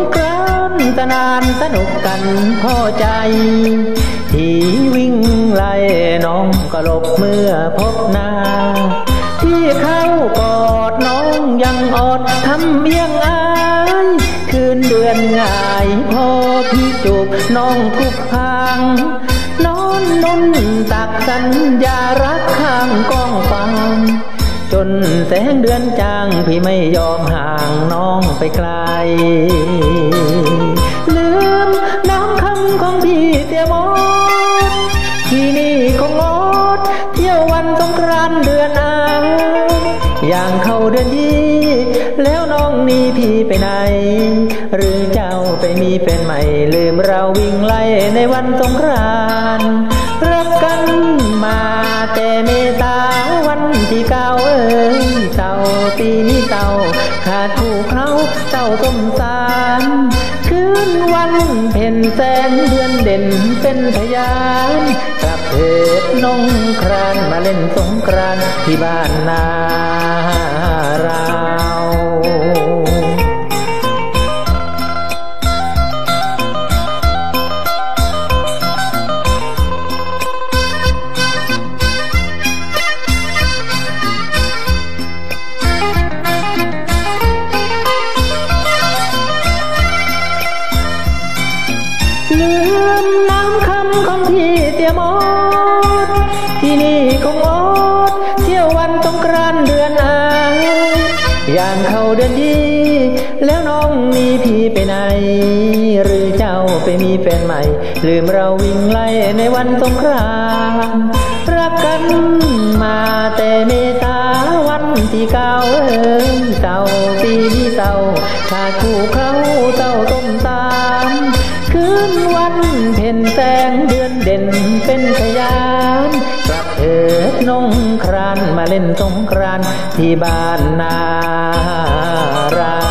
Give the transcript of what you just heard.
กรานต์สนานสนุกกันพอใจที่วิ่งไล่น้องก็หลบเมื่อพบหน้าที่เข้ากอดน้องยังอดทำเบี้ยงอายคืนเดือนง่ายพอพี่จูบน้องทุกครั้งนอนนุ่นตักสัญญารักข้างกองฟางจนแสงเดือนจางพี่ไม่ยอมห่างน้องไปไกลลืมน้ำคำของพี่เสียหมดที่นี่คงงดเที่ยววันสงกรานต์เดือนอาอย่างเข้าเดือนยี่แล้วน้องหนีพี่ไปไหนหรือเจ้าไปมีแฟนใหม่ลืมเราวิ่งไล่ในวันสงกรานต์รักกันมาแต่เมตตาวันที่เก่าเศร้าปีนี้เศร้าขาดคู่เขาเศร้าสมสารคืนวันเพ็ญแสงเดือนเด่นเป็นพยานกลับเถิดน้องครานมาเล่นสงกรานต์ที่บ้านนาเราลืมน้ำคำของพี่เสียหมดที่นี่คงอดเที่ยววันสงกรานต์เดือนอาอย่างเข้าเดือนยี่แล้วน้องหนีพี่ไปไหนหรือเจ้าไปมีแฟนใหม่ลืมเราวิ่งไล่ในวันสงกรานต์รักกันมาแต่เมษาวันที่เก่าเศร้าปีนี้เศร้าขาดคู่เขาเศร้าต้มตามคืนวันเพ็ญแสงเดือนเด่นเป็นพยานกลับเถิดน้องครานมาเล่นสงกรานต์ที่บ้านนารา